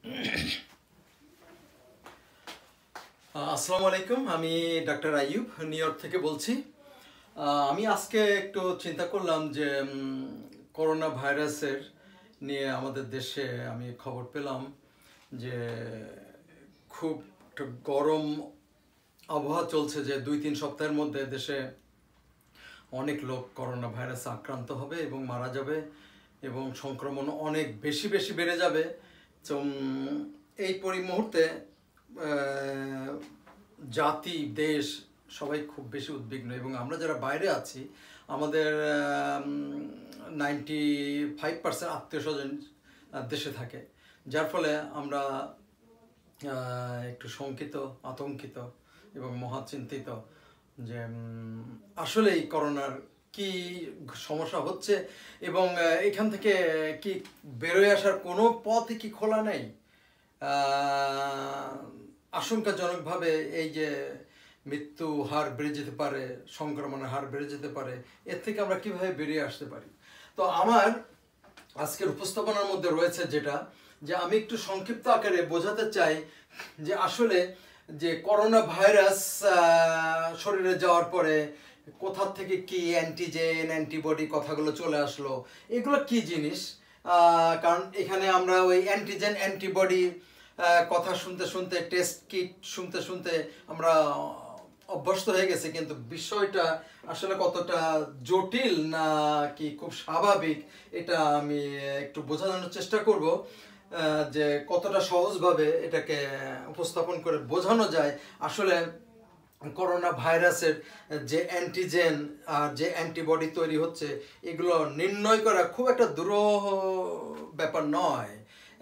আসসালামু আলাইকুম। আমি ডাক্তার আইয়ুব নিউ ইয়র্ক থেকে বলছি। আমি আজকে একটু চিন্তা করলাম যে করোনা ভাইরাসের নিয়ে আমাদের দেশে আমি খবর পেলাম যে খুব একটা গরম আবহাওয়া চলছে, যে 2-3 সপ্তাহের মধ্যে দেশে অনেক লোক করোনা ভাইরাসে আক্রান্ত হবে এবং মারা যাবে এবং সংক্রমণ অনেক বেশি বেশি বেড়ে যাবে। তো এই মুহূর্তে জাতি দেশ সবাই খুব বেশি উদ্বিগ্ন, এবং আমরা যারা বাইরে আছি আমাদের 95% আত্মীয় স্বজন দেশে থাকে, যার ফলে আমরা একটু শঙ্কিত, আতঙ্কিত এবং মহাচিন্তিত যে আসলে এই করোনার কি সমস্যা হচ্ছে এবং এখান থেকে কি বেরোয় আসার কোনো পথই কি খোলা নেই। আশঙ্কাজনকভাবে এই যে মৃত্যু হার বেড়ে যেতে পারে, সংক্রমণের হার বেড়ে যেতে পারে, এর থেকে আমরা কিভাবে বেরিয়ে আসতে পারি। তো আমার আজকের উপস্থাপনার মধ্যে রয়েছে যেটা, যে আমি একটু সংক্ষিপ্ত আকারে বোঝাতে চাই যে আসলে যে করোনা ভাইরাস শরীরে যাওয়ার পরে কোথা থেকে কি অ্যান্টিজেন অ্যান্টিবডি কথাগুলো চলে আসলো, এগুলো কি জিনিস। কারণ এখানে আমরা ওই অ্যান্টিজেন অ্যান্টিবডি কথা শুনতে শুনতে, টেস্ট কিট শুনতে শুনতে আমরা অভ্যস্ত হয়ে গেছে, কিন্তু বিষয়টা আসলে কতটা জটিল না কি খুব স্বাভাবিক এটা আমি একটু বোঝানোর চেষ্টা করব, যে কতটা সহজভাবে এটাকে উপস্থাপন করে বোঝানো যায়। আসলে করোনা ভাইরাসের যে অ্যান্টিজেন আর যে অ্যান্টিবডি তৈরি হচ্ছে, এগুলো নির্ণয় করা খুব একটা দুরূহ ব্যাপার নয়।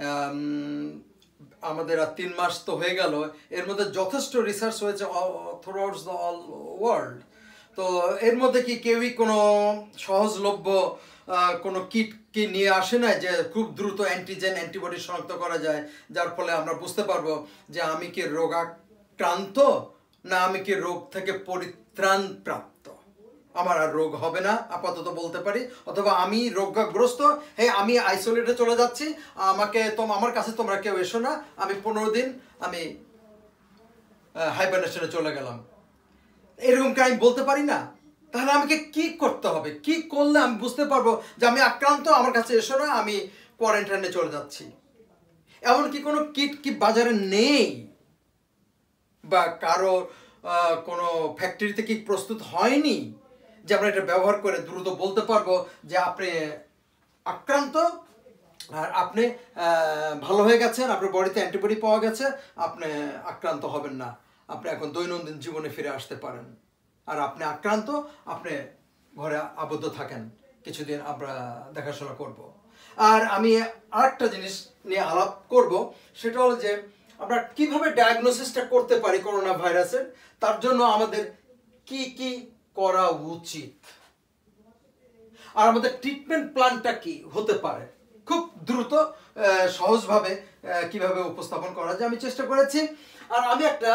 আমাদের আর 3 মাস তো হয়ে গেল, এর মধ্যে যথেষ্ট রিসার্চ হয়েছে থ্রুআউট দ্য অল ওয়ার্ল্ড। তো এর মধ্যে কি কেউই কোনো সহজলভ্য কোনো কিট কি নিয়ে আসে না যে খুব দ্রুত অ্যান্টিজেন অ্যান্টিবডি শনাক্ত করা যায়, যার ফলে আমরা বুঝতে পারবো যে আমি কি রোগাক্রান্ত না আমি কি রোগ থেকে পরিত্রাণ প্রাপ্ত, আমার আর রোগ হবে না আপাতত বলতে পারি, অথবা আমি রোগগ্রস্ত, হ্যাঁ আমি আইসোলেটে চলে যাচ্ছি, আমার কাছে তোমরা কেউ এসো না, আমি 15 দিন আমি হাইবারনেশনে চলে গেলাম, এরকম কি আমি বলতে পারি না? তাহলে আমাকে কি করতে হবে, কি করলে আমি বুঝতে পারবো যে আমি আক্রান্ত, আমার কাছে এসো না, আমি কোয়ারেন্টাইনে চলে যাচ্ছি। এমনকি কোনো কিট কি বাজারে নেই, বা কারো কোনো ফ্যাক্টরিতে কি প্রস্তুত হয়নি যে আমরা এটা ব্যবহার করে দ্রুত বলতে পারবো যে আপনি আক্রান্ত আর আপনি ভালো হয়ে গেছেন, আপনার বডিতে অ্যান্টিবডি পাওয়া গেছে, আপনি আক্রান্ত হবেন না, আপনি এখন দৈনন্দিন জীবনে ফিরে আসতে পারেন। আর আপনি আক্রান্ত, আপনি ঘরে আবদ্ধ থাকেন, কিছুদিন আমরা দেখাশোনা করব। আর আমি আরেকটা জিনিস নিয়ে আলাপ করব, সেটা হলো যে আমরা কিভাবে ডায়াগনোসিসটা করতে পারি করোনা ভাইরাসের, তার জন্য আমাদের কি কি করা উচিত, আর আমাদের ট্রিটমেন্ট প্ল্যানটা কি হতে পারে, খুব দ্রুত সহজভাবে কিভাবে উপস্থাপন করা যায় আমি চেষ্টা করেছি। আর আমি একটা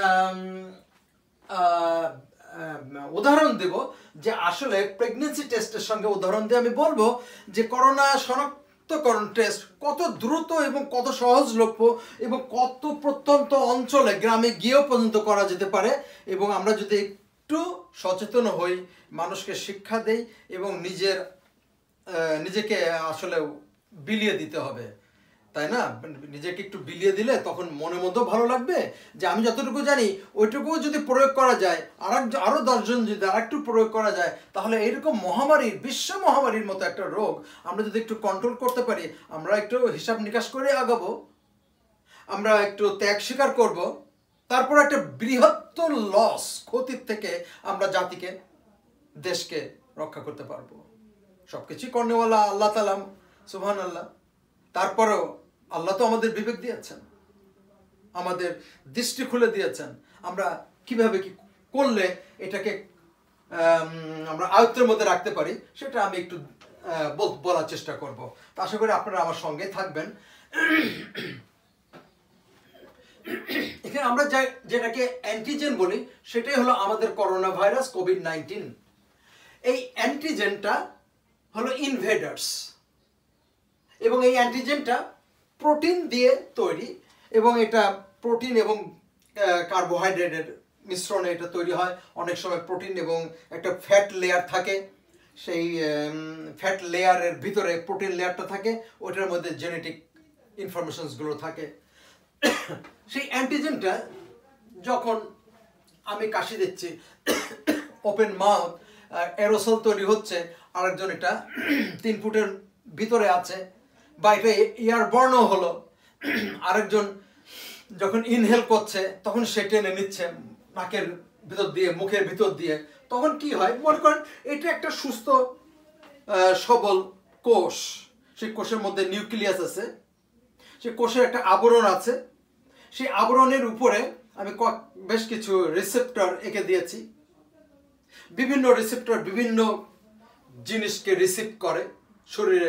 উদাহরণ দেব যে আসলে প্রেগনেন্সি টেস্টের সঙ্গে উদাহরণ দিয়ে আমি বলবো যে করোনা শনাক্তকরণ টেস্ট কত দ্রুত এবং কত সহজলভ্য এবং কত প্রত্যন্ত অঞ্চলে গ্রামে গিয়েও পর্যন্ত করা যেতে পারে, এবং আমরা যদি একটু সচেতন হই, মানুষকে শিক্ষা দেই এবং নিজেকে আসলে বিলিয়ে দিতে হবে, তাই না? নিজেকে একটু বিলিয়ে দিলে তখন মনের মধ্যেও ভালো লাগবে যে আমি যতটুকু জানি ওইটুকুও যদি প্রয়োগ করা যায়, আরও 10 জন যদি আরেকটু প্রয়োগ করা যায়, তাহলে এইরকম মহামারীর, বিশ্ব মহামারীর মতো একটা রোগ আমরা যদি একটু কন্ট্রোল করতে পারি, আমরা একটু হিসাব নিকাশ করে আগাবো, আমরা একটু ত্যাগ স্বীকার করব, তারপর একটা বৃহত্তর ক্ষতির থেকে আমরা জাতিকে, দেশকে রক্ষা করতে পারবো। সবকিছুই কর্নেওয়ালা আল্লাহ তাআলা, সুবহানাল্লাহ। তারপরেও আল্লাহ তো আমাদের বিবেক দিয়েছেন, আমাদের দৃষ্টি খুলে দিয়েছেন, আমরা কিভাবে কি করলে এটাকে আমরা আয়ত্তের মধ্যে রাখতে পারি সেটা আমি একটু বলার চেষ্টা করব। তো আশা করি আপনারা আমার সঙ্গে থাকবেন। এখানে আমরা যেটাকে অ্যান্টিজেন বলি সেটাই হলো আমাদের করোনা ভাইরাস কোভিড-19। এই অ্যান্টিজেনটা হলো ইনভেডার্স, এবং এই অ্যান্টিজেনটা প্রোটিন দিয়ে তৈরি, এবং এটা প্রোটিন এবং কার্বোহাইড্রেটের মিশ্রণে এটা তৈরি হয়। অনেক সময় প্রোটিন এবং একটা ফ্যাট লেয়ার থাকে, সেই ফ্যাট লেয়ারের ভিতরে প্রোটিন লেয়ারটা থাকে, ওটার মধ্যে জেনেটিক ইনফরমেশনসগুলো থাকে। সেই অ্যান্টিজেনটা যখন আমি কাশি দিচ্ছি, ওপেন মাউথ, অ্যারোসল তৈরি হচ্ছে, আরেকজন এটা 3 ফুটের ভিতরে আছে, বা এটা এয়ারবর্নও হলো, আরেকজন যখন ইনহেল করছে তখন সে টেনে নিচ্ছে নাকের ভিতর দিয়ে, মুখের ভিতর দিয়ে, তখন কি হয় মনে করেন এটা একটা সুস্থ সবল কোষ, সেই কোষের মধ্যে নিউক্লিয়াস আছে, সেই কোষের একটা আবরণ আছে, সেই আবরণের উপরে আমি বেশ কিছু রিসেপ্টর এঁকে দিয়েছি। বিভিন্ন রিসেপ্টর বিভিন্ন জিনিসকে রিসিভ করে শরীরে,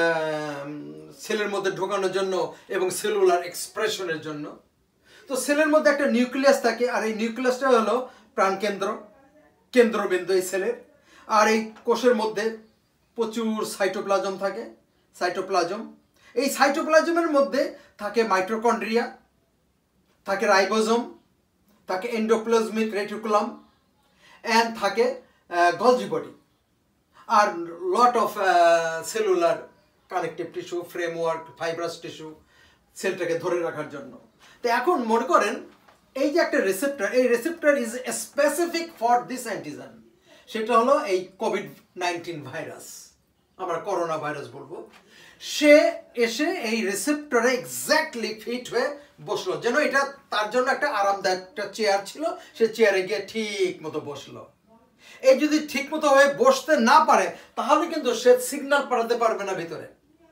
সেলের মধ্যে ঢোকানোর জন্য এবং সেলুলার এক্সপ্রেশনের জন্য। তো সেলের মধ্যে একটা নিউক্লিয়াস থাকে, আর এই নিউক্লিয়াসটা হলো প্রাণকেন্দ্র, কেন্দ্রবিন্দু এই সেলের। আর এই কোষের মধ্যে প্রচুর সাইটোপ্লাজম থাকে, সাইটোপ্লাজম। এই সাইটোপ্লাজমের মধ্যে থাকে মাইটোকন্ড্রিয়া, থাকে রাইবোজোম, থাকে এন্ডোপ্লাজমিক রেটিকুলাম, অ্যান্ড থাকে গলজি বডি, আর lot of cellular connective tissue, framework, fibrous tissue সেলটাকে ধরে রাখার জন্য। তো এখন মনে করেন এই যে একটা রিসেপ্টর, এই receptor is specific for this antigen, সেটা হলো এই কোভিড-19 ভাইরাস, আমরা করোনা ভাইরাস বলবো। সে এসে এই রিসেপ্টরে এক্স্যাক্টলি ফিট হয়ে বসলো, যেন এটা তার জন্য একটা আরামদায়ক একটা চেয়ার ছিল, সে চেয়ারে গিয়ে ঠিক মতো বসলো। এই যদি ঠিক মতো হয়ে বসতে না পারে তাহলে কিন্তু সে সিগন্যাল পাঠাতে পারবে না ভিতরে।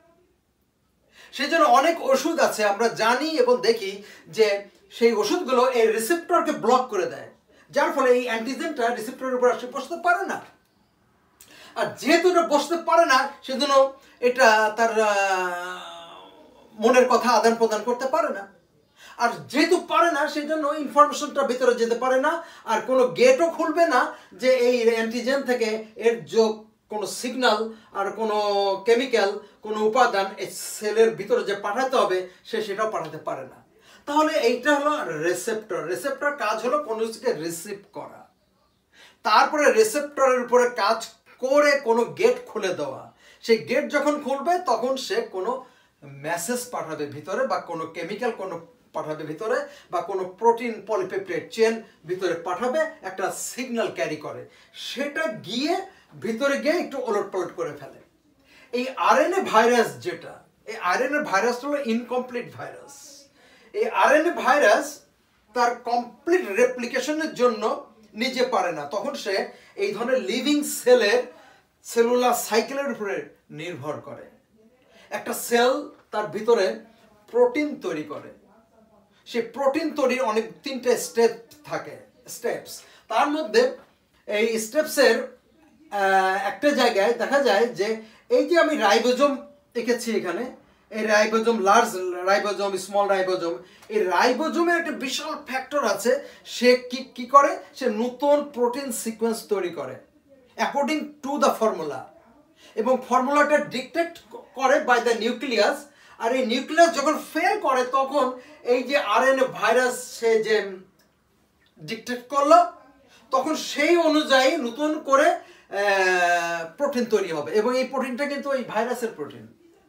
সেই জন্য অনেক ওষুধ আছে আমরা জানি এবং দেখি যে সেই ওষুধগুলো এই রিসেপ্টরকে ব্লক করে দেয়, যার ফলে এই অ্যান্টিজেনটা রিসেপ্টরের উপর আসে বসতে পারে না। আর যেহেতু এটা বসতে পারে না, সেজন্য এটা তার মনের কথা আদান প্রদান করতে পারে না। আর যেহেতু পারে না, সেজন্য ইনফরমেশনটা ভিতরে যেতে পারে না, আর কোনো গেটও খুলবে না যে এই অ্যান্টিজেন থেকে এর যোগ কোনো সিগন্যাল আর কোনো কেমিক্যাল, কোনো উপাদান এই সেলের ভিতরে যে পাঠাতে হবে সেটাও পাঠাতে পারে না। তাহলে এইটা হলো রিসেপ্টর। রিসেপ্টর কাজ হলো কোনো কিছুকে রিসিভ করা, তারপরে রিসেপ্টরের উপরে কাজ করে কোনো গেট খুলে দেওয়া। সেই গেট যখন খুলবে তখন সে কোনো মেসেজ পাঠাবে ভিতরে, বা কোনো কেমিক্যাল কোনো পাঠাবে ভিতরে, বা কোনো প্রোটিন পলিপেপটাইড চেন ভিতরে পাঠাবে, একটা সিগন্যাল ক্যারি করে, সেটা গিয়ে ভিতরে গিয়ে একটু ওলটপালট করে ফেলে। এই আরএনএ ভাইরাস যেটা, এই আরএনএ ভাইরাসটা হলো ইনকমপ্লিট ভাইরাস। এই আরএনএ ভাইরাস তার কমপ্লিট রেপ্লিকেশনের জন্য নিজে পারে না, তখন সে এই ধরনের লিভিং সেলের সেলুলার সাইকেলের উপরে নির্ভর করে। একটা সেল তার ভিতরে প্রোটিন তৈরি করে, সেই প্রোটিন তৈরির অনেক 3টে স্টেপ থাকে, স্টেপস। তার মধ্যে এই স্টেপসের একটা জায়গায় দেখা যায় যে এই যে আমি রাইবোজোম এঁকেছি এখানে, এই ribosome, large ribosome, small ribosome, এই রাইবোজোমের একটা বিশাল ফ্যাক্টর আছে। সে কি করে, সে নতুন প্রোটিন সিকোয়েন্স তৈরি করে অ্যাকর্ডিং টু দ্য ফর্মুলা, এবং ফর্মুলাটা ডিকটেট করে বাই দ্য নিউক্লিয়াস। আর এই নিউক্লিয়াস যখন ফেল করে তখন এই যে আরএনএ ভাইরাস সে যে ডিকটেট করলো, তখন সেই অনুযায়ী নতুন করে প্রোটিন তৈরি হবে, এবং এই প্রোটিনটা কিন্তু এই ভাইরাসের প্রোটিন।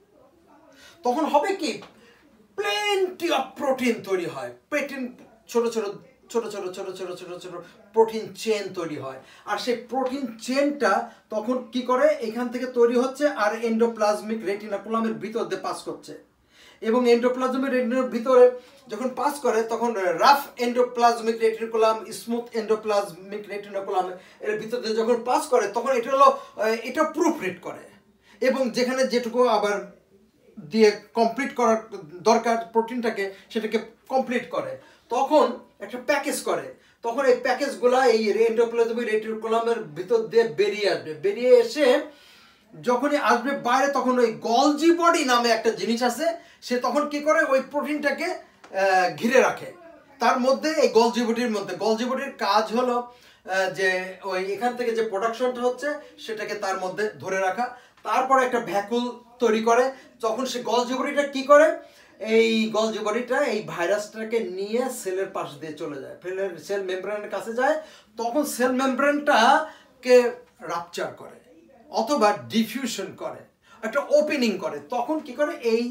তখন হবে কি, প্লেন্টি অফ প্রোটিন তৈরি হয়, প্রোটিন ছোট ছোট ছোট ছোট ছোট ছোট ছোট ছোট প্রোটিন চেন তৈরি হয়। আর সেই প্রোটিন চেনটা তখন কি করে, এখান থেকে তৈরি হচ্ছে আর এন্ডোপ্লাজমিক রেটিকুলামের ভিতর দিয়ে পাস করছে, এবং এন্ডোপ্লাজমিক রেটিকুলামের ভিতরে যখন পাস করে তখন rough endoplasmic reticulum, smooth endoplasmic reticulum এর ভিতর দিয়ে যখন পাস করে তখন এটা হলো এটা প্রুফ রিড করে, এবং যেখানে যেটুকু আবার দিয়ে কমপ্লিট করার দরকার প্রোটিনটাকে, সেটাকে কমপ্লিট করে, তখন একটা প্যাকেজ করে। তখন এই প্যাকেজগুলা এই এন্ডোপ্লাজমিক রেটিকুলামের ভিতর দিয়ে বেরিয়ে আসবে, বেরিয়ে এসে যখনই আসবে বাইরে, তখন ওই গলজি বডি নামে একটা জিনিস আছে, সে তখন কি করে, ওই প্রোটিনটাকে ঘিরে রাখে। তার মধ্যে এই গলজি বডির মধ্যে, গলজি বডির কাজ হলো যে ওই এখান থেকে যে প্রোডাকশনটা হচ্ছে সেটাকে তার মধ্যে ধরে রাখা। তারপরে একটা ভ্যাকুল তৈরি করে, তখন সে গলজি বডিটা কি করে, এই গলজি বডিটা এই ভাইরাসটাকে নিয়ে সেলের পাশ দিয়ে চলে যায়, সেল মেমব্রেনের কাছে যায়, তখন সেল মেমব্রেনটাকে রাপচার করে অথবা ডিফিউশন করে, একটা ওপেনিং করে। তখন কি করে, এই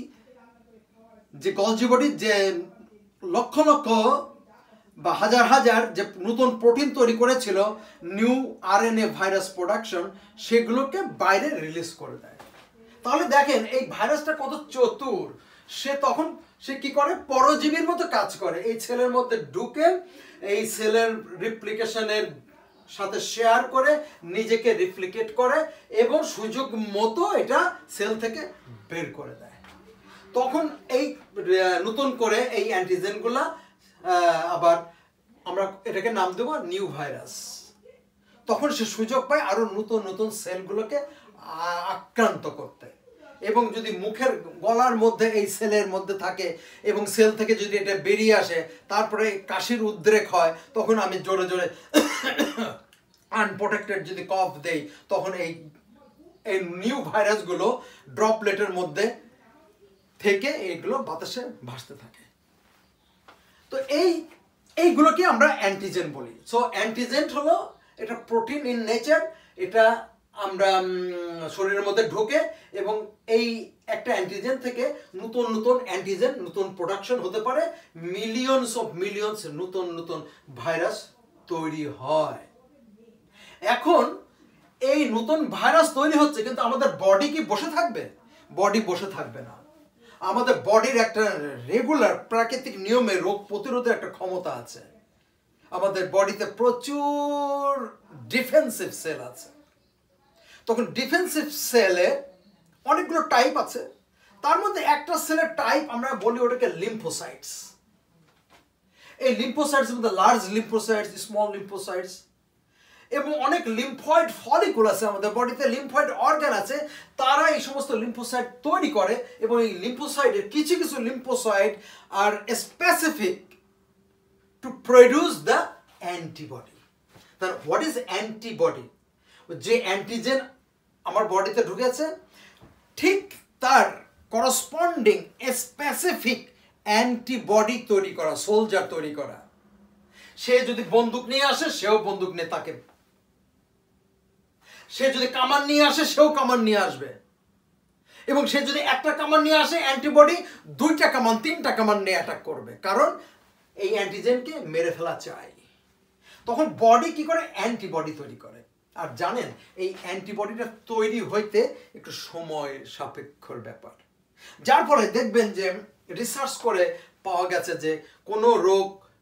যে গলজি বডির যে লক্ষ লক্ষ বা হাজার হাজার যে নতুন প্রোটিন তৈরি করেছিল নিউ আরএনএ ভাইরাস প্রোডাকশন, সেগুলোকে বাইরে রিলিজ করে দেয়। তাহলে দেখেন এই ভাইরাসটা কত চতুর, সে কি করে, পরজীবীর মতো কাজ করে, এই সেলের মধ্যে ঢুকে এই সেলের রিপ্লিকেশনের সাথে শেয়ার করে নিজেকে রিপ্লিকেট করে এবং সুযোগ মতো এটা সেল থেকে বের করে দেয়। তখন এই নতুন করে এই অ্যান্টিজেনগুলা আবার আমরা এটাকে নাম দেবো নিউ ভাইরাস। তখন সে সুযোগ পায় আরো নতুন নতুন সেলগুলোকে আক্রান্ত করতে। এবং যদি মুখের গলার মধ্যে এই সেলের মধ্যে থাকে এবং সেল থেকে যদি এটা বেরিয়ে আসে, তারপরে কাশির উদ্রেক হয়, তখন আমি জোরে জোরে আনপ্রোটেক্টেড যদি কফ দেই, তখন এই নিউ ভাইরাসগুলো ড্রপলেটের মধ্যে থেকে এইগুলো বাতাসে ভাসতে থাকে। তো এইগুলোকে আমরা অ্যান্টিজেন বলি। সো অ্যান্টিজেন হলো এটা প্রোটিন ইন নেচার, এটা আমরা শরীরের মধ্যে ঢোকে এবং এই একটা অ্যান্টিজেন থেকে নতুন নতুন অ্যান্টিজেন, নতুন প্রোডাকশন হতে পারে, মিলিয়নস নতুন নতুন ভাইরাস তৈরি হয়। এখন এই নতুন ভাইরাস তৈরি হচ্ছে, কিন্তু আমাদের বডি কি বসে থাকবে? বডি বসে থাকবে না। আমাদের বডির একটা রেগুলার প্রাকৃতিক নিয়মে রোগ প্রতিরোধের একটা ক্ষমতা আছে। আমাদের বডিতে প্রচুর ডিফেন্সিভ সেল আছে। তখন ডিফেন্সিভ সেলে অনেকগুলো টাইপ আছে, তার মধ্যে একটা সেলের টাইপ আমরা বলি ওটাকে লিম্ফোসাইটস। এই লিম্ফোসাইটস মধ্যে লার্জ লিম্ফোসাইটস, স্মল লিম্ফোসাইটস এবং অনেক লিম্ফয়েড ফলিকুল আছে আমাদের বডিতে, লিম্ফয়েড অর্গান আছে, তারা এই সমস্ত লিম্ফোসাইট তৈরি করে। এবং এই লিম্ফোসাইটের কিছু কিছু লিম্ফোসাইট আর specific to produce the antibody. তাহলে হোয়াট ইজ অ্যান্টিবডি? যে অ্যান্টিজেন আমার বডিতে ঢুকেছে, ঠিক তার করসপন্ডিং স্পেসিফিক অ্যান্টিবডি তৈরি করা, সোলজার তৈরি করা। সে যদি বন্দুক নিয়ে আসে, সেও বন্দুক নিয়ে তাকে, সে যদি কামান নিয়ে আসে, সেও কামান নিয়ে আসবে। এবং সে যদি একটা কামান নিয়ে আসে, অ্যান্টিবডি দুইটা কামান, তিনটা কামান নিয়ে অ্যাটাক করবে, কারণ এই অ্যান্টিজেনকে মেরে ফেলা চাই। তখন বডি কি করে? অ্যান্টিবডি তৈরি করে। আর জানেন, এই অ্যান্টিবডিটা তৈরি হইতে একটু সময় সাপেক্ষর ব্যাপার, যার ফলে দেখবেন যে রিসার্চ করে পাওয়া গেছে যে কোনো রোগ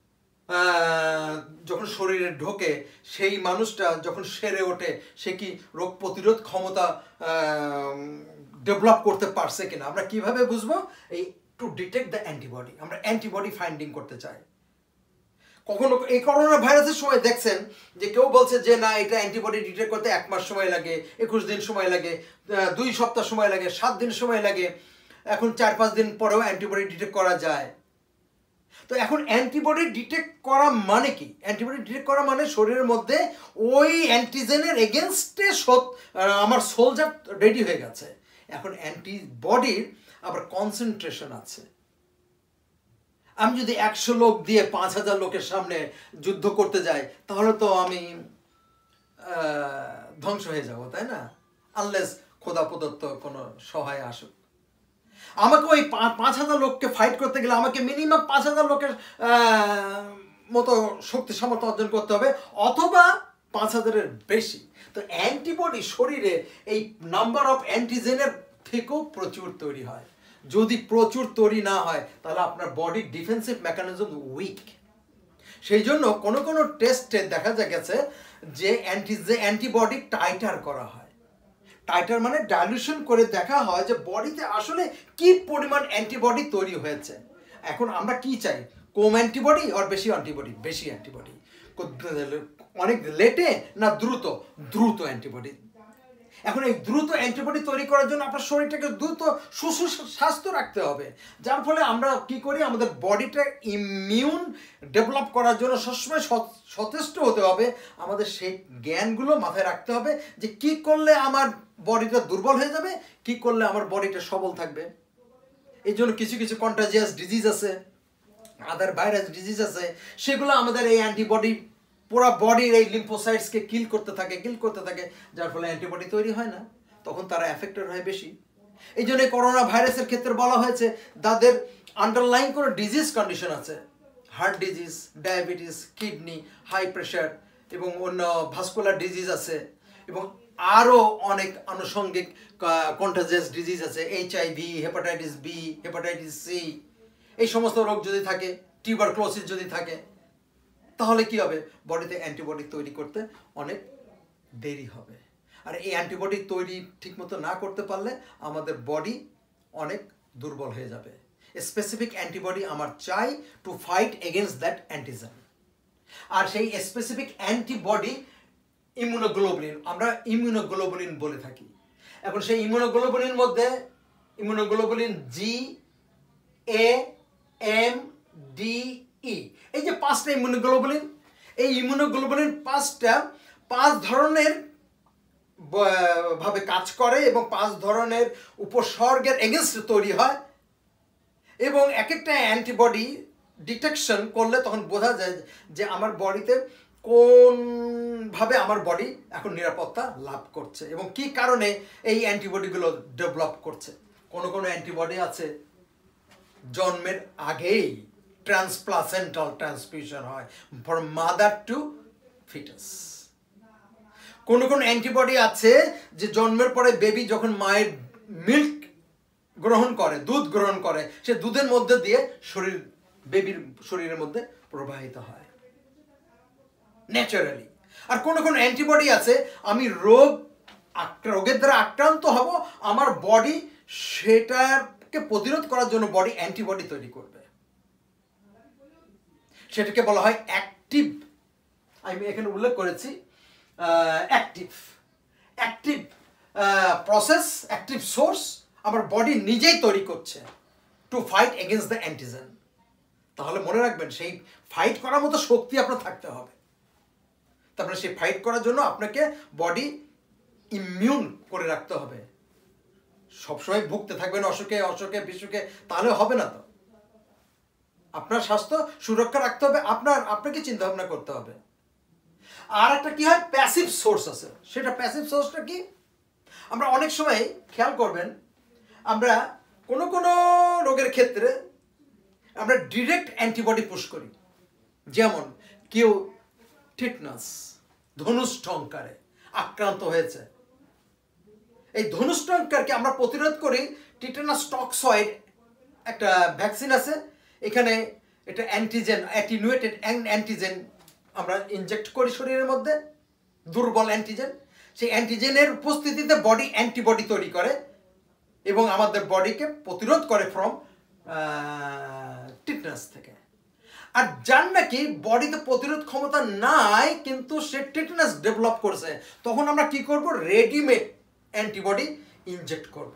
যখন শরীরে ঢোকে, সেই মানুষটা যখন সেরে ওঠে, সে কি রোগ প্রতিরোধ ক্ষমতা ডেভেলপ করতে পারছে কিনা। আমরা কিভাবে বুঝবো? এই টু ডিটেক্ট দ্য অ্যান্টিবডি, আমরা অ্যান্টিবডি ফাইন্ডিং করতে চাই। কখনো এই করোনা ভাইরাসের সময় দেখছেন যে কেউ বলছে যে না, এটা অ্যান্টিবডি ডিটেক্ট করতে 1 মাস সময় লাগে, 21 দিন সময় লাগে, 2 সপ্তাহ সময় লাগে, 7 দিন সময় লাগে। এখন 4-5 দিন পরেও অ্যান্টিবডি ডিটেক্ট করা যায়। তো এখন অ্যান্টিবডি ডিটেক্ট করা মানে কি? অ্যান্টিবডি ডিটেক্ট করা মানে শরীরের মধ্যে ওই অ্যান্টিজেনের এগেনস্টে আমার সোলজার রেডি হয়ে গেছে। এখন অ্যান্টিবডির আবার কনসেন্ট্রেশন আছে। আমি যদি 100 লোক দিয়ে 5000 লোকের সামনে যুদ্ধ করতে যাই, তাহলে তো আমি ধ্বংস হয়ে যাব, তাই না? আনলেস খোদা প্রদত্ত কোনো সহায় আসুক। আমাকে ওই 5000 লোককে ফাইট করতে গেলে আমাকে মিনিমাম 5000 লোকের মতো শক্তি সামর্থ্য অর্জন করতে হবে, অথবা 5000-এর বেশি। তো অ্যান্টিবডি শরীরে এই নাম্বার অফ অ্যান্টিজেনের থেকেও প্রচুর তৈরি হয়। যদি প্রচুর তৈরি না হয়, তাহলে আপনার বডির ডিফেন্সিভ মেকানিজম উইক। সেই জন্য কোনো কোনো টেস্টে দেখা গেছে যে অ্যান্টিবডি টাইটার করা হয়। টাইটার মানে ডাইলুশন করে দেখা হয় যে বডিতে আসলে কি পরিমাণ অ্যান্টিবডি তৈরি হয়েছে। এখন আমরা কি চাই? কম অ্যান্টিবডি আর বেশি অ্যান্টিবডি? বেশি অ্যান্টিবডি। অনেক লেটে না দ্রুত? দ্রুত অ্যান্টিবডি। এখন এই দ্রুত অ্যান্টিবডি তৈরি করার জন্য আপনার শরীরটাকে দ্রুত সুস্বাস্থ্য রাখতে হবে, যার ফলে আমরা কি করি? আমাদের বডিটা ইমিউন ডেভেলপ করার জন্য সবসময় সচেষ্ট হতে হবে। আমাদের সেই জ্ঞানগুলো মাথায় রাখতে হবে যে কি করলে আমার বডিটা দুর্বল হয়ে যাবে, কি করলে আমার বডিটা সবল থাকবে। এই জন্য কিছু কিছু কন্টাজিয়াস ডিজিজ আছে, আদার ভাইরাস ডিজিজ আছে, সেগুলো আমাদের এই অ্যান্টিবডি পুরো বডির এই লিম্ফোসাইটসকে কিল করতে থাকে, যার ফলে অ্যান্টিবডি তৈরি হয় না, তখন তারা এফেক্টেড হয় বেশি। এই জন্য করোনা ভাইরাসের ক্ষেত্রে বলা হয়েছে তাদের আন্ডারলাইন কোনো ডিজিজ কন্ডিশন আছে, heart disease, diabetes, kidney, high pressure এবং অন্য ভাস্কুলার ডিজিজ আছে, এবং আরও অনেক আনুষঙ্গিক কন্টাজিয়াস ডিজিজ আছে, HIV, hepatitis B, hepatitis C. এই সমস্ত রোগ যদি থাকে, টিউবারক্লোসিস যদি থাকে, তাহলে কি হবে? বডিতে অ্যান্টিবডি তৈরি করতে অনেক দেরি হবে। আর এই অ্যান্টিবডি তৈরি ঠিকমতো না করতে পারলে আমাদের বডি অনেক দুর্বল হয়ে যাবে। স্পেসিফিক অ্যান্টিবডি আমার চাই to fight against that antigen. আর সেই স্পেসিফিক অ্যান্টিবডি ইমিউনোগ্লোবুলিন, আমরা ইমিউনোগ্লোবুলিন বলে থাকি। এখন সেই ইমিউনোগ্লোবুলিন মধ্যে immunoglobulin G, A, M, D, E, এই যে 5টা ইমিউনোগ্লোবুলিন, এই ইমিউনোগ্লোবুলিন 5 ধরনের ভাবে কাজ করে এবং 5 ধরনের উপসর্গের এগেনস্ট তৈরি হয়, এবং এক একটা অ্যান্টিবডি ডিটেকশন করলে তখন বোঝা যায় যে আমার বডিতে কোনভাবে আমার বডি এখন নিরাপত্তা লাভ করছে এবং কি কারণে এই অ্যান্টিবডিগুলো ডেভেলপ করছে। কোনো অ্যান্টিবডি আছে জন্মের আগেই ট্রান্সপ্লাসেন্টাল ট্রান্সফিউশন হয় ফর মাদার টু ফিটাস। কোনো অ্যান্টিবডি আছে যে জন্মের পরে বেবি যখন মায়ের মিল্ক গ্রহণ করে, দুধ গ্রহণ করে, সে দুধের মধ্যে দিয়ে বেবির শরীরের মধ্যে প্রবাহিত হয় ন্যাচারালি। আর কোনো অ্যান্টিবডি আছে আমি রোগের দ্বারা আক্রান্ত হব, আমার বডি সেটাকে প্রতিরোধ করার জন্য বডি অ্যান্টিবডি তৈরি করবে, সেটাকে বলা হয় অ্যাক্টিভ। আমি এখানে উল্লেখ করেছি অ্যাক্টিভ প্রসেস, অ্যাক্টিভ সোর্স আমার বডি নিজেই তৈরি করছে to fight against the antigen. তাহলে মনে রাখবেন সেই ফাইট করার মতো শক্তি আপনার থাকতে হবে। তারপরে সেই ফাইট করার জন্য আপনাকে বডি ইমিউন করে রাখতে হবে। সবসময় ভুগতে থাকবেন অসুখে বিসুখে, তাহলে হবে না। তো আপনার স্বাস্থ্য সুরক্ষা রাখতে হবে, আপনাকে চিন্তা ভাবনা করতে হবে। আর একটা কি হয়, প্যাসিভ সোর্স আছে। সেটা প্যাসিভ সোর্সটা কি? আমরা অনেক সময় খেয়াল করবেন, আমরা কোনো রোগের ক্ষেত্রে আমরা ডিরেক্ট অ্যান্টিবডি পুশ করি। যেমন কেউ টিটনাস, ধনুষ্টঙ্কারে আক্রান্ত হয়েছে, এই ধনুষ্টঙ্কারকে আমরা প্রতিরোধ করি টিটানাস টক্সয়েড একটা ভ্যাকসিন আছে, এখানে এটা অ্যান্টিজেন, অ্যাটিনুয়েটেড অ্যান্টিজেন আমরা ইনজেক্ট করি শরীরের মধ্যে, দুর্বল অ্যান্টিজেন। সেই অ্যান্টিজেনের উপস্থিতিতে বডি অ্যান্টিবডি তৈরি করে এবং আমাদের বডিকে প্রতিরোধ করে ফ্রম টিটনাস থেকে। আর যার নাকি বডিতে প্রতিরোধ ক্ষমতা নাই কিন্তু সে টিটনাস ডেভেলপ করছে, তখন আমরা কি করব? রেডিমেড অ্যান্টিবডি ইনজেক্ট করব।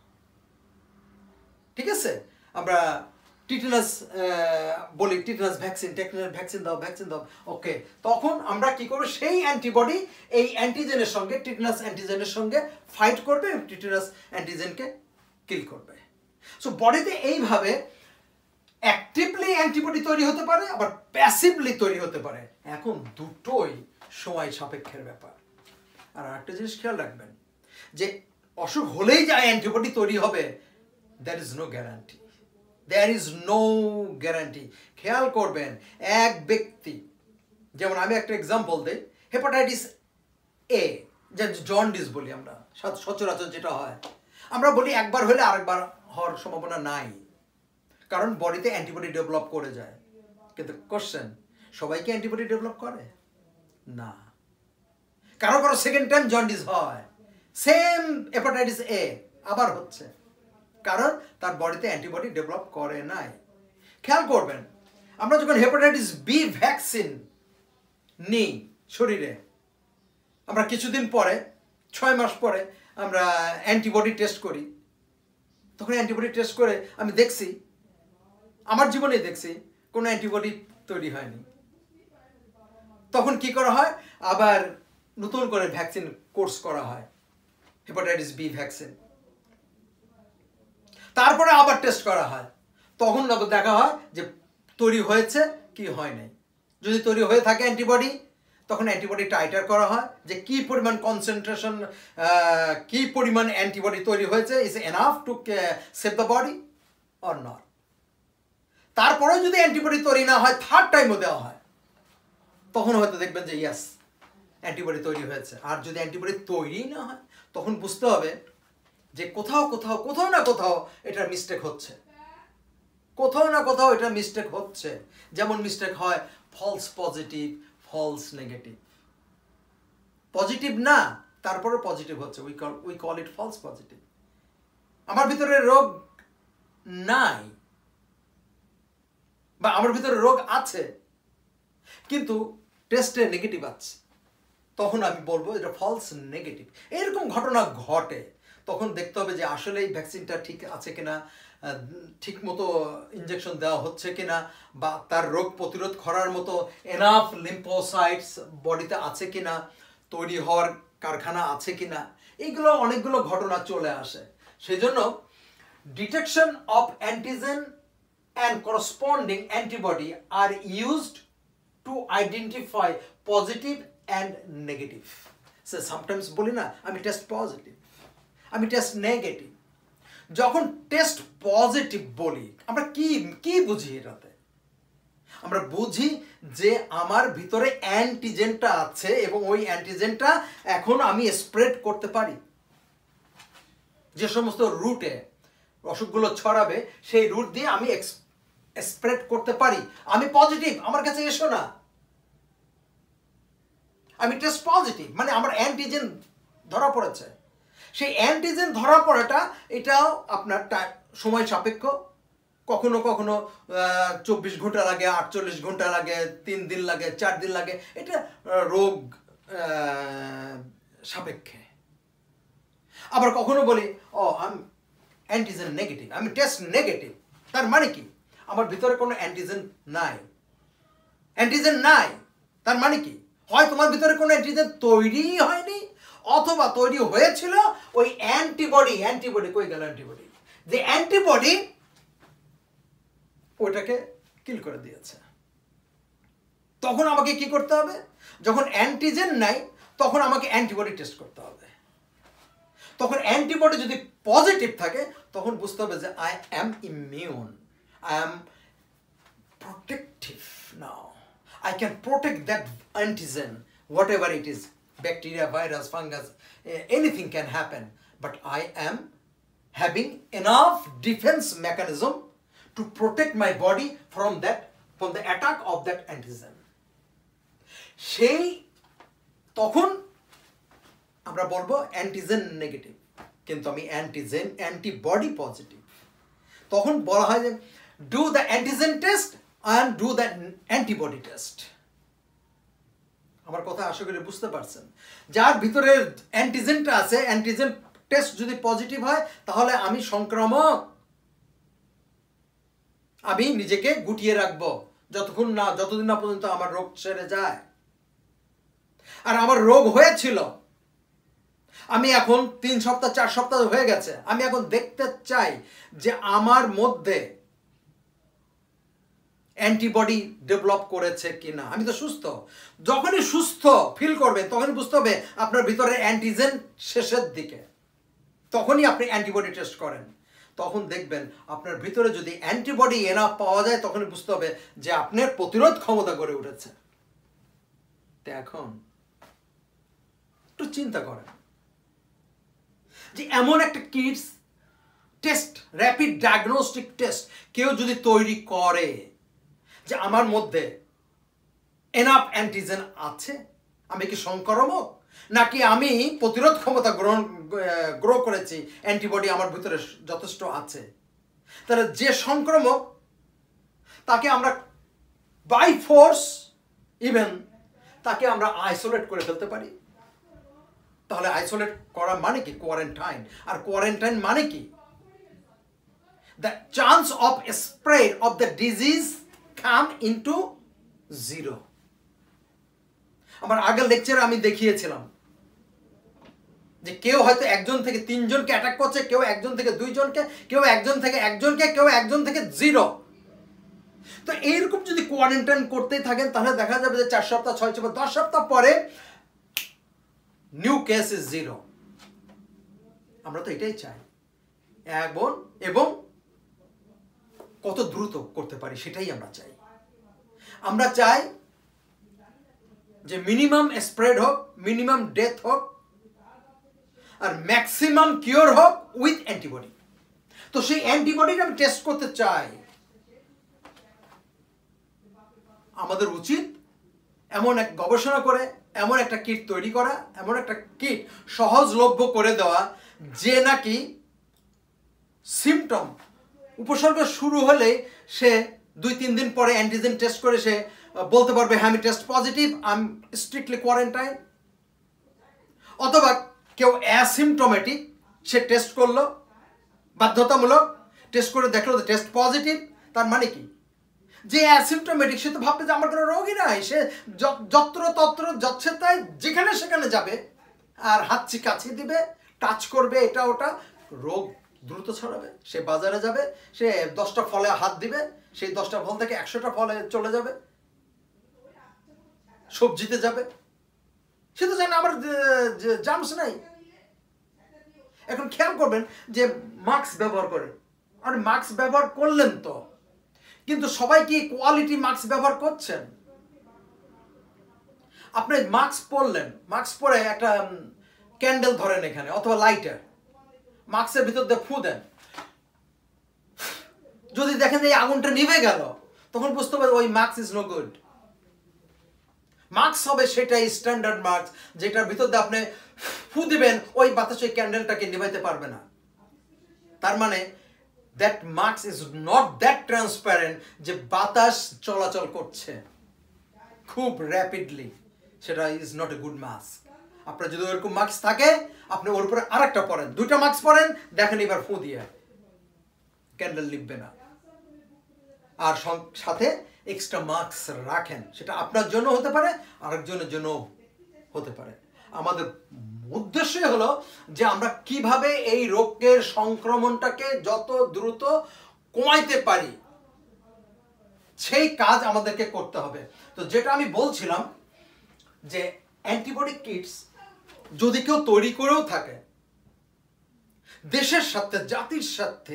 ঠিক আছে, আমরা টিটেনাস বলি, টিটেনাস ভ্যাকসিন দাও, ওকে। তখন আমরা কি করব? সেই অ্যান্টিবডি এই অ্যান্টিজেনের সঙ্গে, টিটেনাস অ্যান্টিজেনের সঙ্গে ফাইট করবে এবং টিটেনাস অ্যান্টিজেনকে কিল করবে। সো বডিতে এইভাবে অ্যাক্টিভলি অ্যান্টিবডি তৈরি হতে পারে, আবার প্যাসিভলি তৈরি হতে পারে। এখন দুটোই সময় সাপেক্ষের ব্যাপার। আর একটা জিনিস খেয়াল রাখবেন যে অসুখ হলেই যে অ্যান্টিবডি তৈরি হবে, দ্যাট ইজ নো গ্যারান্টি। খেয়াল করবেন, এক ব্যক্তি, যেমন আমি একটা এক্সাম্পল দিই, হেপাটাইটিস এ, যে জন্ডিস বলি আমরা সচরাচর যেটা হয়, আমরা বলি একবার হলে আরেকবার হওয়ার সম্ভাবনা নাই, কারণ বডিতে অ্যান্টিবডি ডেভেলপ করে যায়। কিন্তু কোশ্চেন, সবাইকে অ্যান্টিবডি ডেভেলপ করে না, কারো সেকেন্ড টাইম জন্ডিস হয়, সেম হেপাটাইটিস এ আবার হচ্ছে, কারণ তার বডিতে অ্যান্টিবডি ডেভেলপ করে নাই। খেয়াল করবেন, আমরা যখন হেপাটাইটিস বি ভ্যাকসিন নিই শরীরে, আমরা কিছুদিন পরে, 6 মাস পরে আমরা অ্যান্টিবডি টেস্ট করি। তখন অ্যান্টিবডি টেস্ট করে আমি দেখছি, আমার জীবনে দেখছি কোনো অ্যান্টিবডি তৈরি হয়নি। তখন কি করা হয়? আবার নতুন করে ভ্যাকসিন কোর্স করা হয়, হেপাটাইটিস বি ভ্যাকসিন। তারপরে আবার টেস্ট করা হয়, তখন দেখা হয় যে তৈরি হয়েছে কি হয় নাই। যদি তৈরি হয়ে থাকে অ্যান্টিবডি, তখন অ্যান্টিবডি টাইটার করা হয় যে কি পরিমাণ কনসেন্ট্রেশন, কি পরিমাণ অ্যান্টিবডি তৈরি হয়েছে, is enough to save the body or not. তারপরেও যদি অ্যান্টিবডি তৈরি না হয়, থার্ড টাইমও দেওয়া হয়, তখন হয়তো দেখবেন যে ইয়াস অ্যান্টিবডি তৈরি হয়েছে। আর যদি অ্যান্টিবডি তৈরি না হয়, তখন বুঝতে হবে যে কোথাও না কোথাও এটার মিস্টেক হচ্ছে, কোথাও না কোথাও এটা মিস্টেক হচ্ছে। যেমন মিস্টেক হয় false positive, false negative. Positive না, তারপরে পজিটিভ হচ্ছে, we call it false positive. আমার ভিতরে রোগ নাই বা আমার ভিতরে রোগ আছে, কিন্তু টেস্টে নেগেটিভ আছে, তখন আমি বলবো এটা ফলস নেগেটিভ। এরকম ঘটনা ঘটে, তখন দেখতে হবে যে আসলে এই ভ্যাকসিনটা ঠিক আছে কিনা, ঠিক মতো ইনজেকশন দেওয়া হচ্ছে কিনা, বা তার রোগ প্রতিরোধ করার মতো এনাফ লিম্ফোসাইটস বডিতে আছে কিনা, তৈরি হওয়ার কারখানা আছে কিনা, এইগুলো অনেকগুলো ঘটনা চলে আসে। সেই জন্য detection of antigen and corresponding antibody are used to identify positive and negative. So sometimes বলি না আমি টেস্ট পজিটিভ, আমি টেস্ট নেগেটিভ। যখন টেস্ট পজিটিভ বলি আমরা কি বুঝি এটাতে? আমরা বুঝি যে আমার ভিতরে অ্যান্টিজেনটা আছে এবং ওই অ্যান্টিজেনটা এখন আমি স্প্রেড করতে পারি। যে সমস্ত রুটে অসুখগুলো ছড়াবে সেই রুট দিয়ে আমি স্প্রেড করতে পারি। আমি পজিটিভ, আমার কাছে এসো না, আমি টেস্ট পজিটিভ, মানে আমার অ্যান্টিজেন ধরা পড়েছে। সেই অ্যান্টিজেন ধরা পড়াটা এটাও আপনার সময় সাপেক্ষ। কখনো 24 ঘন্টা লাগে, 48 ঘন্টা লাগে, 3 দিন লাগে, 4 দিন লাগে, এটা রোগ সাপেক্ষে। আবার কখনো বলি আমি অ্যান্টিজেন নেগেটিভ, আমি টেস্ট নেগেটিভ। তার মানে কি? আমার ভিতরে কোনো অ্যান্টিজেন নাই। অ্যান্টিজেন নাই তার মানে কি? হয় তোমার ভিতরে কোনো অ্যান্টিজেন তৈরি হয়নি, অথবা তৈরি হয়েছিল ওই অ্যান্টিবডি কই গেল অ্যান্টিবডি? যে অ্যান্টিবডি ওইটাকে কিল করে দিয়েছে। তখন আমাকে কি করতে হবে? যখন অ্যান্টিজেন নাই, তখন আমাকে অ্যান্টিবডি টেস্ট করতে হবে। তখন অ্যান্টিবডি যদি পজিটিভ থাকে, তখন বুঝতে হবে যে I am immune, I am protective now. I can protect that antigen, whatever it is, bacteria, virus, fungus, anything can happen. But I am having enough defense mechanism to protect my body from the attack of that antigen. সেই তখন আমরা বলবো antigen negative, কিন্তু আমি antibody positive. তখন বলা হয় যে do the antigen test and do the antibody test. আমার কথা আশা করি বুঝতে পারছেন। যার ভিতরে অ্যান্টিজেনটা আছে, অ্যান্টিজেন টেস্ট যদি পজিটিভ হয়, তাহলে আমি সংক্রামক, আমি নিজেকে গুটিয়ে রাখবো যতদিন না পর্যন্ত আমার রোগ সেরে যায়। আর আমার রোগ হয়েছিল, আমি এখন 3 সপ্তাহ 4 সপ্তাহ হয়ে গেছে, আমি এখন দেখতে চাই যে আমার মধ্যে অ্যান্টিবডি ডেভেলপ করেছে কিনা। আমি তো সুস্থ। যখনই সুস্থ ফিল করবেন, তখনই বুঝতে হবে আপনার ভিতরে অ্যান্টিজেন শেষের দিকে, তখনই আপনি অ্যান্টিবডি টেস্ট করেন। তখন দেখবেন আপনার ভিতরে যদি অ্যান্টিবডি এনাফ পাওয়া যায়, তখনই বুঝতে হবে যে আপনার প্রতিরোধ ক্ষমতা গড়ে উঠেছে। তো এখন একটু চিন্তা করেন যে এমন একটা kits test, rapid diagnostic test কেউ যদি তৈরি করে যে আমার মধ্যে এনাফ অ্যান্টিজেন আছে, আমি কি সংক্রামক নাকি আমি প্রতিরোধ ক্ষমতা গ্রো করেছি, অ্যান্টিবডি আমার ভিতরে যথেষ্ট আছে, তাহলে যে সংক্রামক তাকে আমরা বাই ফোর্স ইভেন তাকে আমরা আইসোলেট করে ফেলতে পারি। তাহলে আইসোলেট করা মানে কি? কোয়ারেন্টাইন। আর কোয়ারেন্টাইন মানে কি? The chance of spread of the disease come into 0. আমার আগের লেকচারে আমি দেখিয়েছিলাম যে কেউ হয়তো একজন থেকে 3 জনকে অ্যাটাক করছে, কেউ একজন থেকে 2 জনকে, কেউ একজন থেকে একজনকে, কেউ একজন থেকে 0। তো এইরকম যদি কোয়ারেন্টাইন করতেই থাকেন তাহলে দেখা যাবে যে 4 সপ্তাহ, 6 সপ্তাহ, 10 সপ্তাহ পরে নিউ কেস ইজ 0। আমরা তো এটাই চাই। এবং কত দ্রুত করতে পারি সেটাই আমরা চাই। আমরা চাই যে মিনিমাম স্প্রেড হোক, মিনিমাম ডেথ হোক, আর ম্যাক্সিমাম কিওর হোক উইথ অ্যান্টিবডি। তো সেই অ্যান্টিবডিটা আমি টেস্ট করতে চাই। আমাদের উচিত এমন এক গবেষণা করে এমন একটা কিট তৈরি করা, এমন একটা কিট সহজলভ্য করে দেওয়া যে নাকি সিমটম উপসর্গ শুরু হলে সে 2-3 দিন পরে অ্যান্টিজেন টেস্ট করে সে বলতে পারবে হ্যাঁ আমি test positive, I am strictly quarantine. অথবা কেউ অ্যাসিমটোমেটিক, সে টেস্ট করলো বাধ্যতামূলক, টেস্ট করে দেখলো যে টেস্ট পজিটিভ। তার মানে কি? যে অ্যাসিমটোমেটিক সে তো ভাববে যে আমার কোনো রোগই নাই, সে যত্র তত্র যাচ্ছে তাই যেখানে সেখানে যাবে আর হাঁচি কাছি দিবে, টাচ করবে এটা ওটা, রোগ দ্রুত ছড়াবে। সে বাজারে যাবে, সে 10টা ফলে হাত দিবে, সেই 10টা ফল থেকে 100টা ফলে চলে যাবে, সবজিতে যাবে, সে তো জানে আমার জার্মস নাই। এখন খেয়াল করবেন যে মাস্ক ব্যবহার করে, আর মাস্ক ব্যবহার করলেন তো, কিন্তু সবাই কি কোয়ালিটি মাস্ক ব্যবহার করছেন? আপনি মাস্ক পরলেন, মাস্ক পরে একটা ক্যান্ডেল ধরেন এখানে অথবা লাইটার, মাস্কের ভিতর দিয়ে ফু দেন, যদি দেখেন যে এই আগুনটা নিভে গেল তখন বুঝতে পারবেন ওই mask is no good. Mask হবে সেটাই স্ট্যান্ডার্ড মাস্ক যেটার ভিতর দিয়ে আপনি ফু দিবেন, ওই বাতাস ওই ক্যান্ডেলটাকে নিভাইতে পারবে না। তার মানে that mask is not that transparent যে বাতাস চলাচল করছে খুব র্যাপিডলি, সেটা is not a good mask. আপনার যদি ওরকম মাস্ক থাকে আপনি ওর উপরে আরেকটা পরেন, 2টা মাস্ক পরেন, দেখেন এবার ফু দিয়ে ক্যান্ডেল নিভবে না। আর সাথে এক্সট্রা মাস্ক রাখেন, সেটা আপনার জন্য হতে পারে, আরেকজনের জন্য হতে পারে। আমাদের উদ্দেশ্য হলো যে আমরা কিভাবে এই রোগের সংক্রমণটাকে যত দ্রুত কমাইতে পারি সেই কাজ আমাদেরকে করতে হবে। তো যেটা আমি বলছিলাম যে অ্যান্টিবডি কিটস যদি কেউ তৈরি করেও থাকে, দেশের সাথে জাতির সাথে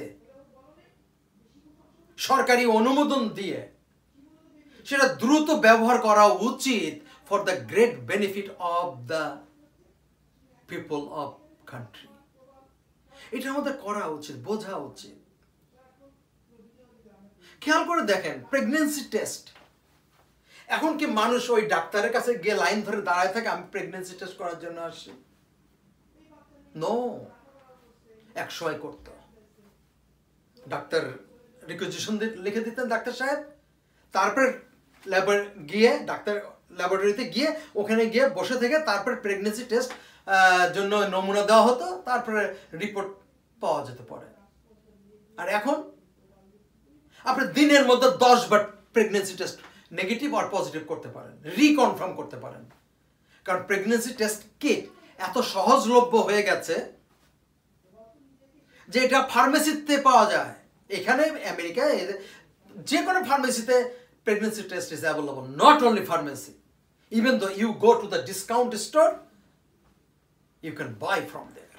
সরকারি অনুমোদন দিয়ে সেটা দ্রুত ব্যবহার করা উচিত for the great benefit of the people of country. এটা আমাদের করা উচিত, বোঝা উচিত। খেয়াল করে দেখেন প্রেগন্যান্সি টেস্ট, এখন কি মানুষ ওই ডাক্তারের কাছে গিয়ে লাইন ধরে দাঁড়ায় থাকে আমি প্রেগন্যান্সি টেস্ট করার জন্য আসছি? নো, 100 করতো। ডাক্তার রিকুইজিশন লিখে দিতেন ডাক্তার সাহেব, তারপরে ডাক্তার ল্যাবরেটরিতে গিয়ে ওখানে গিয়ে বসে থেকে তারপরে প্রেগন্যান্সি টেস্ট জন্য নমুনা দেওয়া হতো, তারপরে রিপোর্ট পাওয়া যেতে পারে। আর এখন আপনি দিনের মধ্যে 10 বার প্রেগন্যান্সি টেস্ট নেগেটিভ আর পজিটিভ করতে পারেন, রিকনফার্ম করতে পারেন। কারণ প্রেগন্যান্সি টেস্ট কিট এত সহজলভ্য হয়ে গেছে যে এটা ফার্মেসিতে পাওয়া যায়। এখানে আমেরিকায় যে কোনো ফার্মেসিতে pregnancy test is available, not only pharmacy. Even though you go to the discount store, you can buy from there.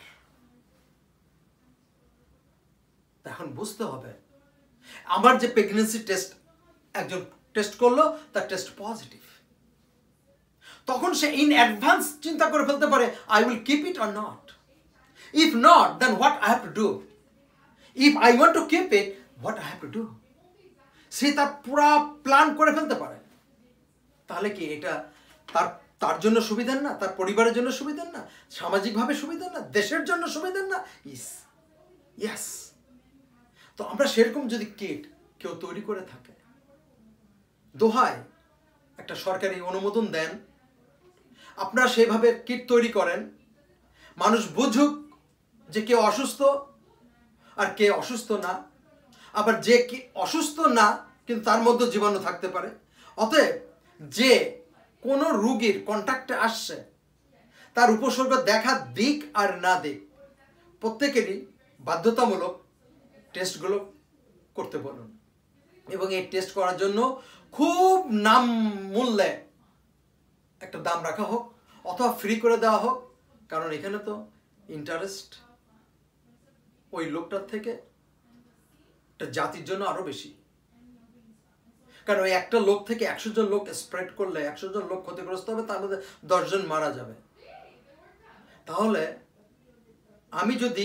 এখন বুঝতে হবে আমার যে প্রেগন্যান্সি টেস্ট একজন টেস্ট করলো, তার টেস্ট পজিটিভ, তখন সে ইন অ্যাডভান্স চিন্তা করে ফেলতে পারে I will keep it or not. If not, then what I have to do? If I want to keep it, what I have to do? সে তার পুরা plan করে ফেলতে পারে। তাহলে কি এটা তার জন্য সুবিধা না, তার পরিবারের জন্য সুবিধা না, সামাজিকভাবে সুবিধা না, দেশের জন্য সুবিধা না? ইয়েস। তো আমরা সেরকম যদি কিট কেউ তৈরি করে থাকে, দোহায় একটা সরকারি অনুমোদন দেন, আপনারা সেইভাবে কিট তৈরি করেন, মানুষ বুঝুক যে কে অসুস্থ আর কে অসুস্থ না, আবার যে কি অসুস্থ না কিন্তু তার মধ্যে জীবাণু থাকতে পারে। অতএব যে কোনো রোগীর কন্ট্যাক্টে আসছে তার উপসর্গ দেখা দিক আর না দিক, প্রত্যেকেরই বাধ্যতামূলক টেস্টগুলো করতে বলুন। এবং এই টেস্ট করার জন্য খুব নাম মূল্যে একটা দাম রাখা হোক অথবা ফ্রি করে দেওয়া হোক, কারণ এখানে তো ইন্টারেস্ট ওই লোকটার থেকে একটা জাতির জন্য আরো বেশি। কারণ ওই একটা লোক থেকে 100 জন লোক স্প্রেড করলে 100 জন লোক ক্ষতিগ্রস্ত হবে, তার মধ্যে 10 জন মারা যাবে। তাহলে আমি যদি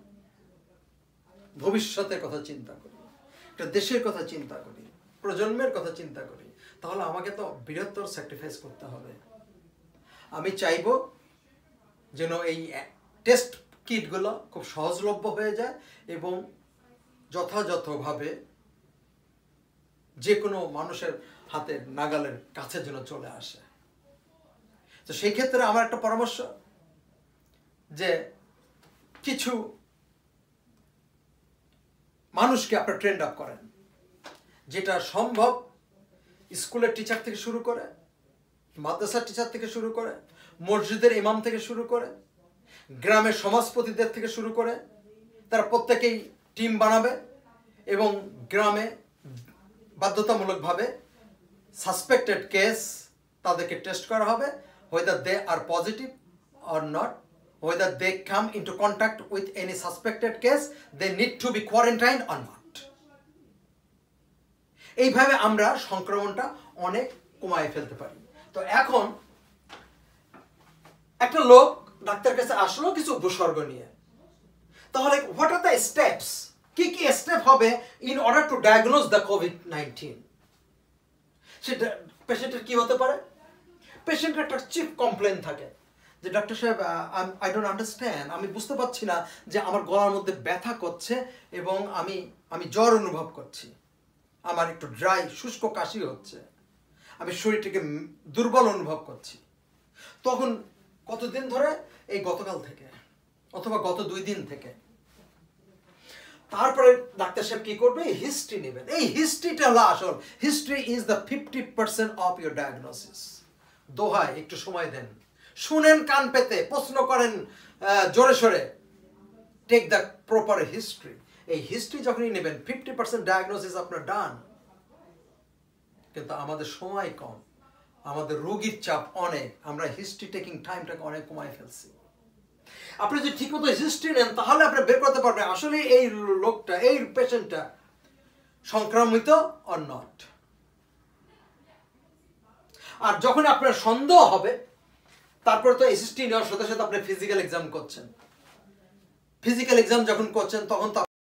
ভবিষ্যতের কথা চিন্তা করি, একটা দেশের কথা চিন্তা করি, প্রজন্মের কথা চিন্তা করি, তাহলে আমাকে তো বৃহত্তর স্যাক্রিফাইস করতে হবে। আমি চাইবো যেন এই টেস্ট কিটগুলো খুব সহজলভ্য হয়ে যায় এবং যথাযথভাবে যে কোনো মানুষের হাতের নাগালের কাছে যেন চলে আসে। তো সেই ক্ষেত্রে আমার একটা পরামর্শ যে কিছু মানুষকে আপনারা ট্রেন্ড আপ করেন, যেটা সম্ভব স্কুলের টিচার থেকে শুরু করে, মাদ্রাসার টিচার থেকে শুরু করে, মসজিদের ইমাম থেকে শুরু করে, গ্রামের সমাজপতিদের থেকে শুরু করে, তারা প্রত্যেকেই টিম বানাবে এবং গ্রামে বাধ্যতামূলকভাবে সাসপেক্টেড কেস তাদেরকে টেস্ট করা হবে, whether they are positive or not, whether they come into contact with any suspected case, they need to be quarantined or not. এইভাবে আমরা সংক্রমণটা অনেক কমায় ফেলতে পারি। তো এখন একটা লোক ডাক্তার কাছে আসলো কিছু উপসর্গ নিয়ে, তাহলে হোয়াট আর দ্য স্টেপস, কি কি স্টেপ হবে in order to diagnose the কোভিড-19? সেটা পেশেন্টের কি হতে পারে? পেশেন্টের একটা চিফ কমপ্লেন থাকে যে ডাক্তার সাহেব আই ডোন্ট আন্ডারস্ট্যান্ড, আমি বুঝতে পারছি না যে আমার গলার মধ্যে ব্যথা করছে এবং আমি জ্বর অনুভব করছি, আমার একটু ড্রাই শুষ্ক কাশি হচ্ছে, আমি শরীরটাকে দুর্বল অনুভব করছি। তখন কতদিন ধরে? এই গতকাল থেকে অথবা গত 2 দিন থেকে। তারপরে ডাক্তার সাহেব কি করবে? হিস্ট্রি নেবেন। এই হিস্ট্রিটা হলো আসল। History is the 50% of your diagnosis. দোহাই একটু সময় দেন, শুনেন কান পেতে, প্রশ্ন করেন জোরে সোরে, টেক দ্য প্রপার হিস্ট্রি। এই হিস্ট্রি যখনই নেবেন 50% ডায়াগনোসিস আপনার ডান। কিন্তু আমাদের সময় কম, আমাদের রোগীর চাপ অনেক, আমরা হিস্ট্রি টেকিং টাইমটাকে অনেক কমায় ফেলছি। আপনি যদি ঠিকমতো হিস্ট্রি নেন তাহলে আপনি বের করতে পারবেন আসলে এই লোকটা, এই পেশেন্টটা সংক্রমিত অর নট। আর যখন আপনার সন্দেহ হবে, তারপরে তো হিস্ট্রি নেওয়ার সাথে সাথে আপনি ফিজিক্যাল এক্সাম করছেন। ফিজিক্যাল এক্সাম যখন করছেন তখন তো